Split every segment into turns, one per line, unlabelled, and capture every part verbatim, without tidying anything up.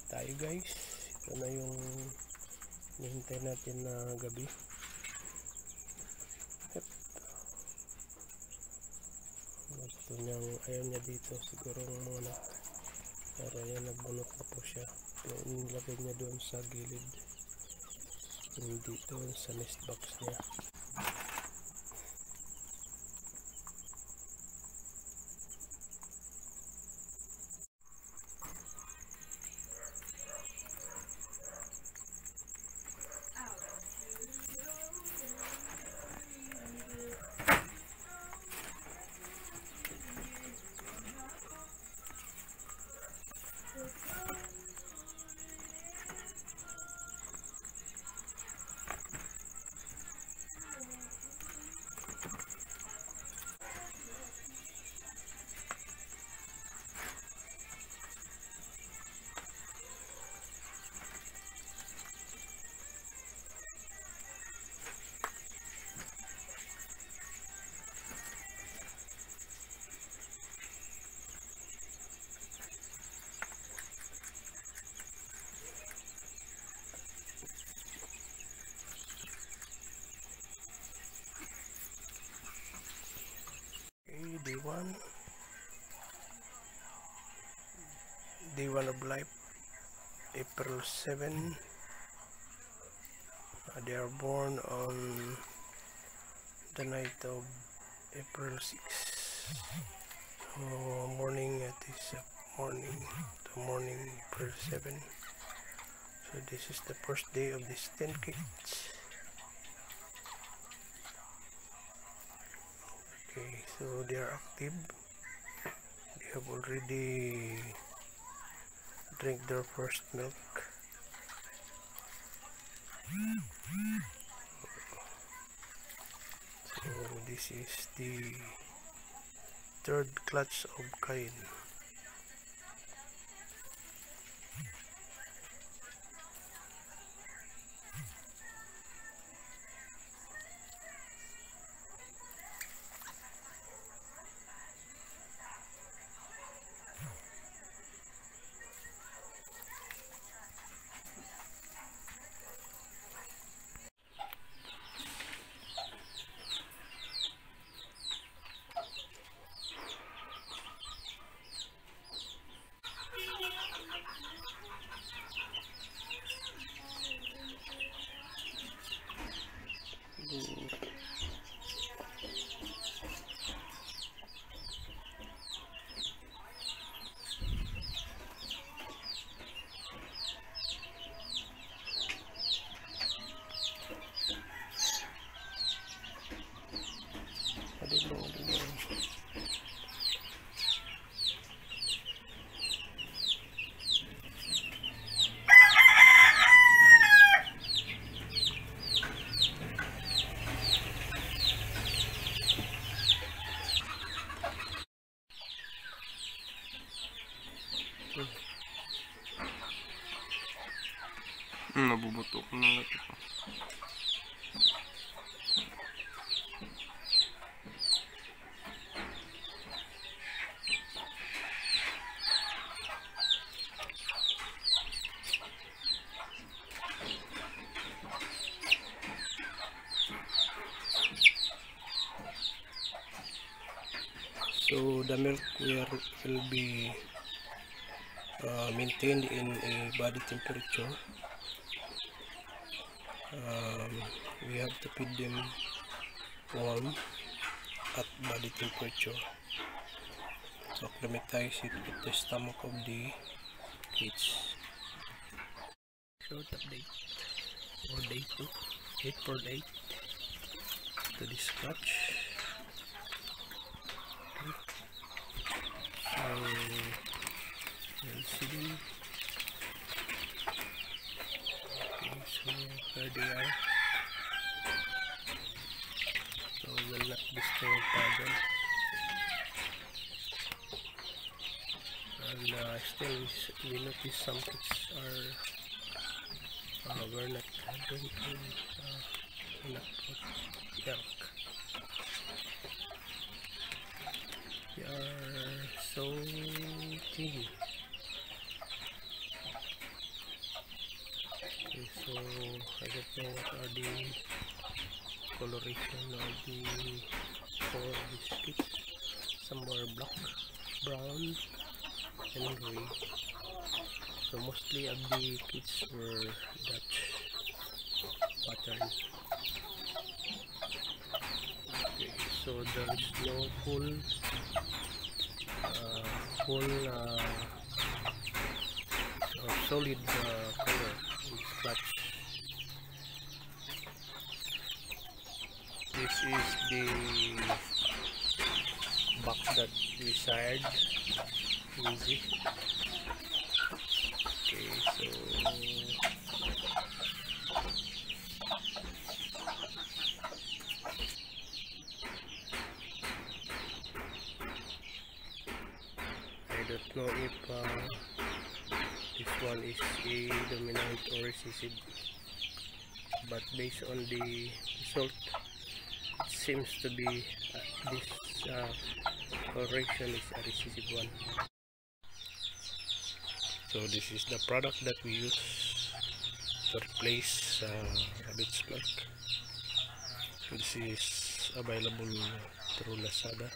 tayo guys. Ito na yung hinihintay natin na gabi. Yep. Gusto niyang, ayaw niya dito siguro mga anak, pero yan, nagbunot na po siya. Nilagay niya doon sa gilid, hindi doon sa nest box niya. day one day one of life, April seventh. Uh, they are born on the night of April sixth. So morning, it is uh, morning the morning April seventh. So this is the first day of these ten kids. Okay, so they are active. They have already drank their first milk. So this is the third clutch of Cain.
Hmm, nabubutok na ito.
So the milk will, will be uh, maintained in a body temperature. Um, we have to feed them warm at body temperature to acclimatize it with the stomach of the kids. Short update for day two, April eighth, to this clutch. So you'll see them. Okay, so there they are. So we'll not disturb them. And uh, still we notice some kids are uh, were not drinking uh, enough milk. They are so thin. So I don't know what are the coloration of the for this kit. Some are black, brown, and gray. So mostly of the kits were Dutch pattern. Okay, so there is no full uh, full uh, or solid uh, color in this clutch. This is the box that we sired. Easy. Okay, so I don't know if uh, this one is a dominant or recessive, but based on the result, it seems to be uh, this uh, correction is a recessive one. So this is the product that we use to replace uh, rabbit's milk. This is available through Lazada.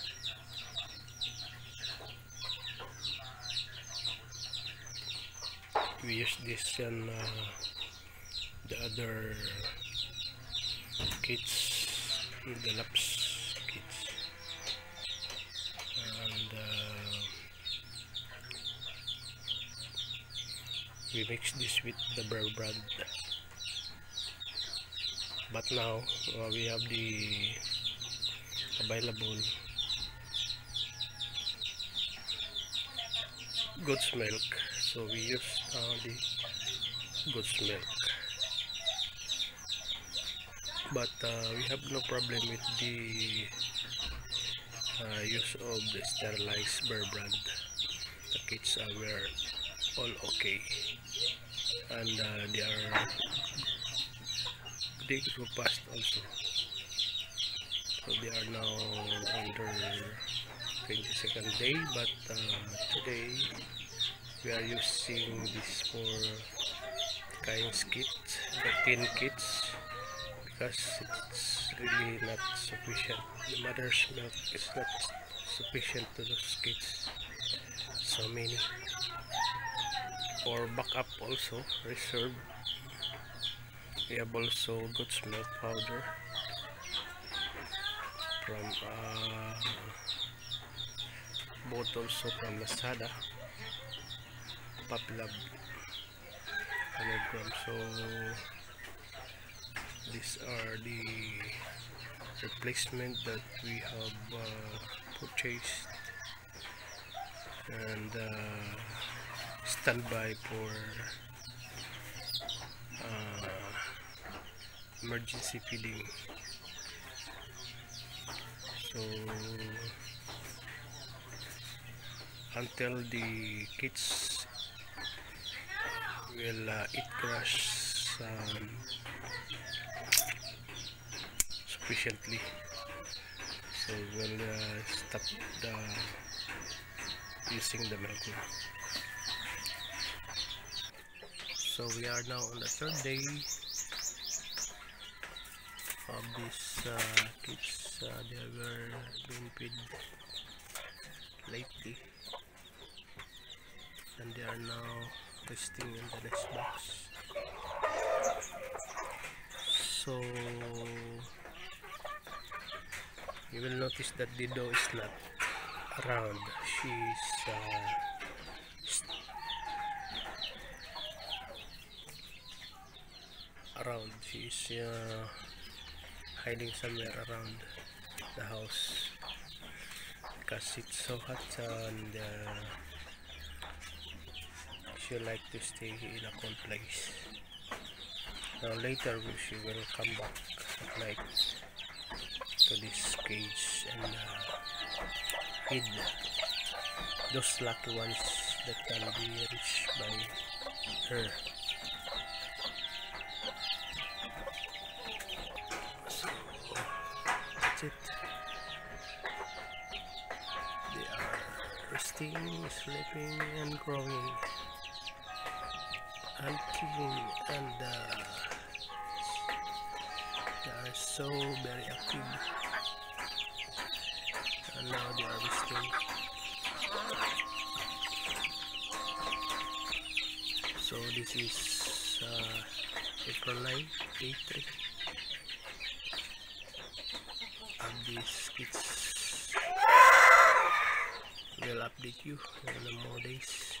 We use this in uh, the other kits, the laps kits, and uh, we mix this with the bear brand. But now uh, we have the available goat's milk, so we use uh, the goat's milk. But uh, we have no problem with the uh, use of the sterilized bear brand. The kits uh, were all okay, and uh, they are they grew fast also. So they are now on their twenty-second day, but uh, today we are using this for kinds kit, the tin kits, because it's really not sufficient. The mother's milk is not sufficient to those kits. So many. For backup also, reserve, we have also goat's milk powder from uh, both also from Lazada, Puppy Lab, one hundred grams. So these are the replacement that we have uh, purchased and uh, standby for uh, emergency feeding. So until the kids will uh, eat grass um, sufficiently, so we'll uh, stop the using the milk now. So we are now on the third day of these uh, kids. Uh, they were being fed lately, and they are now resting in the nest box. So you will notice that the doe is not around. She's uh, around. She's uh, hiding somewhere around the house because it's so hot, and uh, she like to stay in a cold place. Now later she will come back at night to this cage and uh, feed those lucky ones that can be reached by her. So that's it. They are resting, sleeping, and growing and killing and uh, so very active, and now they are resting. So this is uh, April ninth, day three. And these kids will update you in the more days.